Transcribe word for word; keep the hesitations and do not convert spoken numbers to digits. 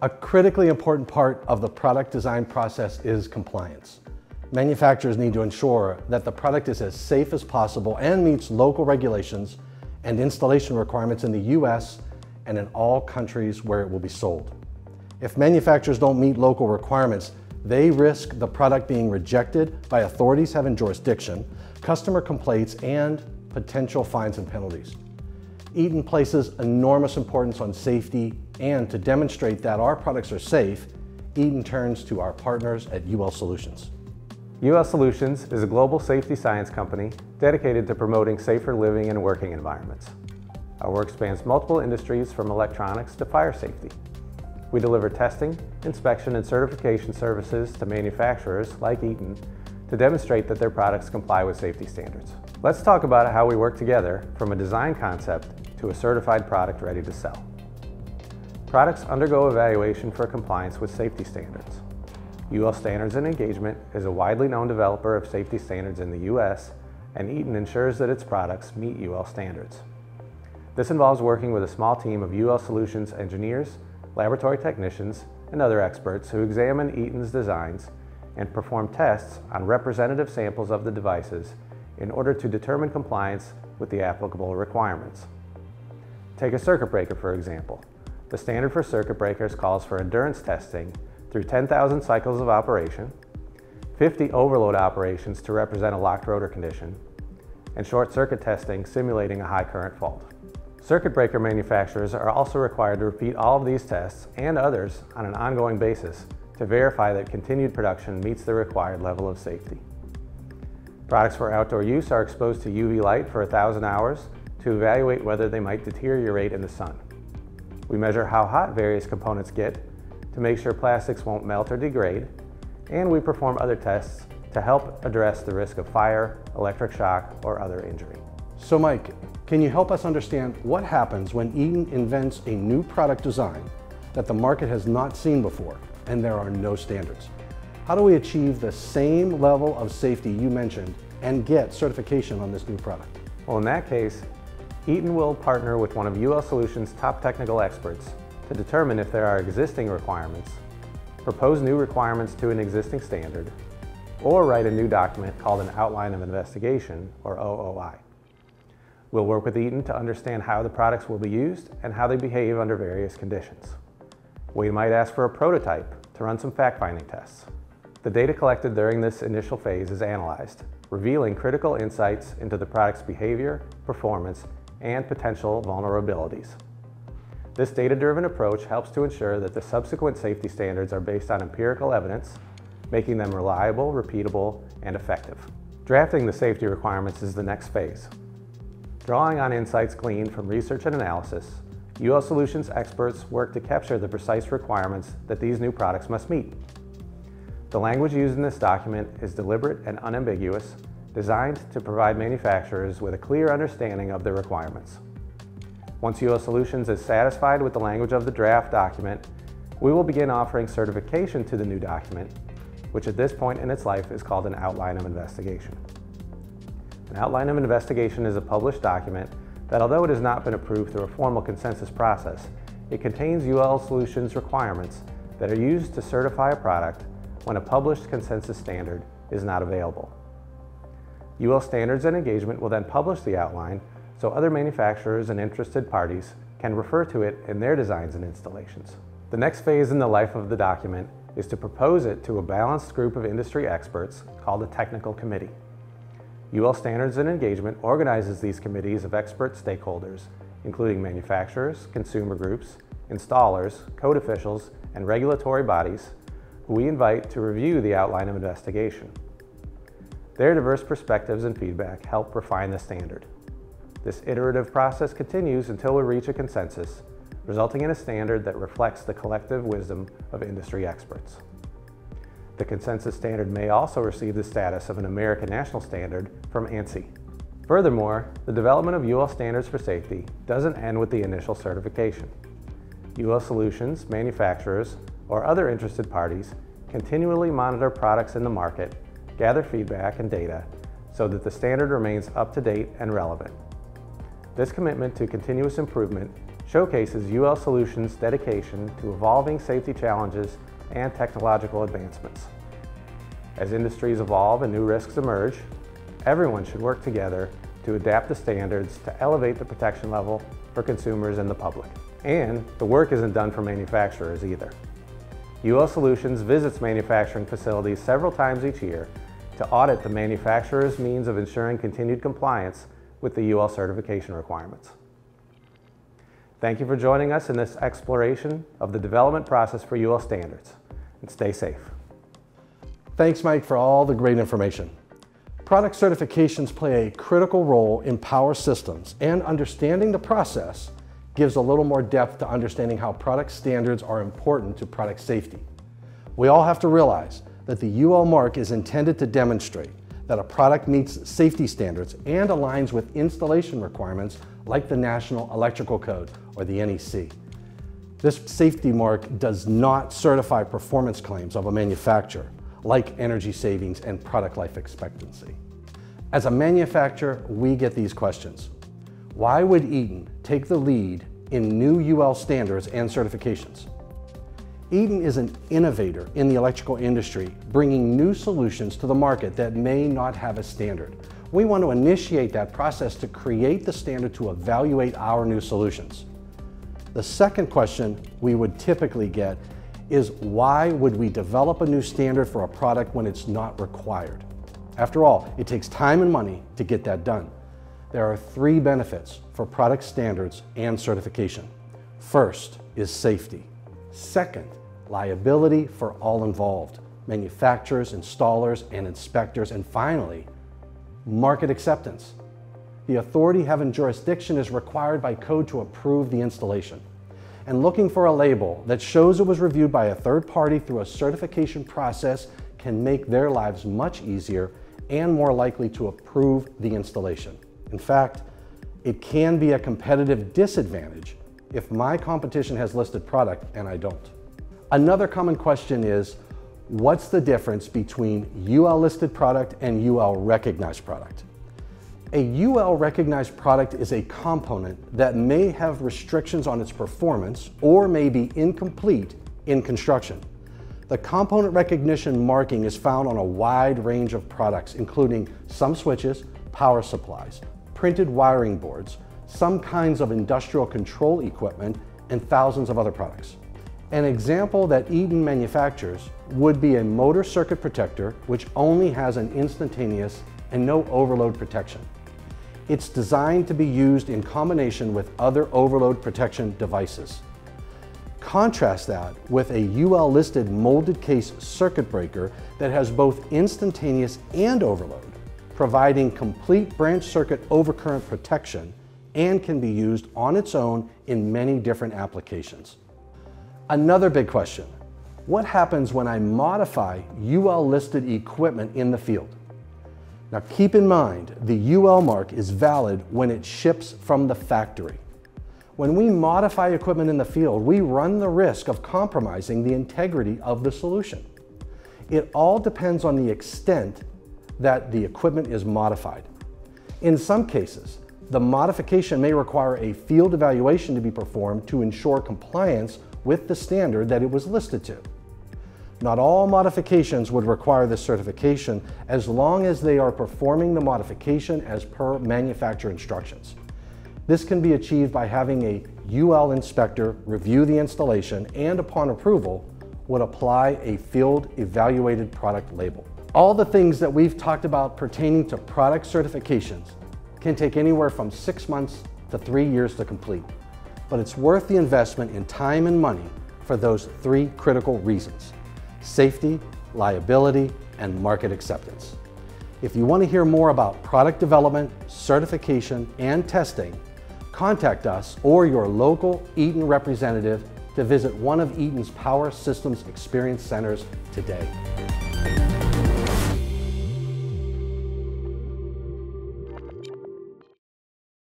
A critically important part of the product design process is compliance. Manufacturers need to ensure that the product is as safe as possible and meets local regulations and installation requirements in the U S and in all countries where it will be sold. If manufacturers don't meet local requirements, they risk the product being rejected by authorities having jurisdiction, customer complaints, and potential fines and penalties. Eaton places enormous importance on safety, and to demonstrate that our products are safe, Eaton turns to our partners at U L Solutions. U L Solutions is a global safety science company dedicated to promoting safer living and working environments. Our work spans multiple industries from electronics to fire safety. We deliver testing, inspection, and certification services to manufacturers like Eaton to demonstrate that their products comply with safety standards. Let's talk about how we work together from a design concept to a certified product ready to sell. Products undergo evaluation for compliance with safety standards. U L Standards and Engagement is a widely known developer of safety standards in the U S, and Eaton ensures that its products meet U L standards. This involves working with a small team of U L Solutions engineers, laboratory technicians, and other experts who examine Eaton's designs and perform tests on representative samples of the devices in order to determine compliance with the applicable requirements. Take a circuit breaker, for example. The standard for circuit breakers calls for endurance testing through ten thousand cycles of operation, fifty overload operations to represent a locked rotor condition, and short circuit testing simulating a high current fault. Circuit breaker manufacturers are also required to repeat all of these tests and others on an ongoing basis to verify that continued production meets the required level of safety. Products for outdoor use are exposed to U V light for one thousand hours to evaluate whether they might deteriorate in the sun. We measure how hot various components get to make sure plastics won't melt or degrade, and we perform other tests to help address the risk of fire, electric shock, or other injury. So Mike, can you help us understand what happens when Eaton invents a new product design that the market has not seen before and there are no standards? How do we achieve the same level of safety you mentioned and get certification on this new product? Well, in that case, Eaton will partner with one of U L Solutions' top technical experts to determine if there are existing requirements, propose new requirements to an existing standard, or write a new document called an Outline of Investigation, or O O I. We'll work with Eaton to understand how the products will be used and how they behave under various conditions. We might ask for a prototype to run some fact-finding tests. The data collected during this initial phase is analyzed, revealing critical insights into the product's behavior, performance, and potential vulnerabilities. This data-driven approach helps to ensure that the subsequent safety standards are based on empirical evidence, making them reliable, repeatable, and effective. Drafting the safety requirements is the next phase. Drawing on insights gleaned from research and analysis, U L Solutions experts work to capture the precise requirements that these new products must meet. The language used in this document is deliberate and unambiguous, designed to provide manufacturers with a clear understanding of their requirements. Once U L Solutions is satisfied with the language of the draft document, we will begin offering certification to the new document, which at this point in its life is called an Outline of Investigation. An Outline of Investigation is a published document that, although it has not been approved through a formal consensus process, it contains U L Solutions requirements that are used to certify a product when a published consensus standard is not available. U L Standards and Engagement will then publish the outline so other manufacturers and interested parties can refer to it in their designs and installations. The next phase in the life of the document is to propose it to a balanced group of industry experts called a technical committee. U L Standards and Engagement organizes these committees of expert stakeholders, including manufacturers, consumer groups, installers, code officials, and regulatory bodies, who we invite to review the Outline of Investigation. Their diverse perspectives and feedback help refine the standard. This iterative process continues until we reach a consensus, resulting in a standard that reflects the collective wisdom of industry experts. The consensus standard may also receive the status of an American National Standard from ANSI. Furthermore, the development of U L standards for safety doesn't end with the initial certification. U L Solutions, manufacturers, or other interested parties continually monitor products in the market, gather feedback and data, so that the standard remains up to date and relevant. This commitment to continuous improvement showcases U L Solutions' dedication to evolving safety challenges and technological advancements. As industries evolve and new risks emerge, everyone should work together to adapt the standards to elevate the protection level for consumers and the public. And the work isn't done for manufacturers either. U L Solutions visits manufacturing facilities several times each year to audit the manufacturer's means of ensuring continued compliance with the U L certification requirements. Thank you for joining us in this exploration of the development process for U L standards, and stay safe. Thanks, Mike, for all the great information. Product certifications play a critical role in power systems, and understanding the process gives a little more depth to understanding how product standards are important to product safety. We all have to realize that the U L mark is intended to demonstrate that a product meets safety standards and aligns with installation requirements like the National Electrical Code or the N E C. This safety mark does not certify performance claims of a manufacturer, like energy savings and product life expectancy. As a manufacturer, we get these questions. Why would Eaton take the lead in new U L standards and certifications? Eaton is an innovator in the electrical industry, bringing new solutions to the market that may not have a standard. We want to initiate that process to create the standard to evaluate our new solutions. The second question we would typically get is, why would we develop a new standard for a product when it's not required? After all, it takes time and money to get that done. There are three benefits for product standards and certification. First is safety. Second, liability for all involved, manufacturers, installers, and inspectors. And finally, market acceptance. The authority having jurisdiction is required by code to approve the installation. And looking for a label that shows it was reviewed by a third party through a certification process can make their lives much easier and more likely to approve the installation. In fact, it can be a competitive disadvantage if my competition has listed product and I don't. Another common question is, what's the difference between U L listed product and U L recognized product? A U L recognized product is a component that may have restrictions on its performance or may be incomplete in construction. The component recognition marking is found on a wide range of products, including some switches, power supplies, printed wiring boards, some kinds of industrial control equipment, and thousands of other products. An example that Eaton manufactures would be a motor circuit protector, which only has an instantaneous and no overload protection. It's designed to be used in combination with other overload protection devices. Contrast that with a U L listed molded case circuit breaker that has both instantaneous and overload, providing complete branch circuit overcurrent protection and can be used on its own in many different applications. Another big question, what happens when I modify U L listed equipment in the field? Now keep in mind, the U L mark is valid when it ships from the factory. When we modify equipment in the field, we run the risk of compromising the integrity of the solution. It all depends on the extent that the equipment is modified. In some cases, the modification may require a field evaluation to be performed to ensure compliance with the standard that it was listed to. Not all modifications would require this certification as long as they are performing the modification as per manufacturer instructions. This can be achieved by having a U L inspector review the installation and, upon approval, would apply a field evaluated product label. All the things that we've talked about pertaining to product certifications can take anywhere from six months to three years to complete, but it's worth the investment in time and money for those three critical reasons: safety, liability, and market acceptance. If you want to hear more about product development, certification, and testing, contact us or your local Eaton representative to visit one of Eaton's Power Systems Experience Centers today.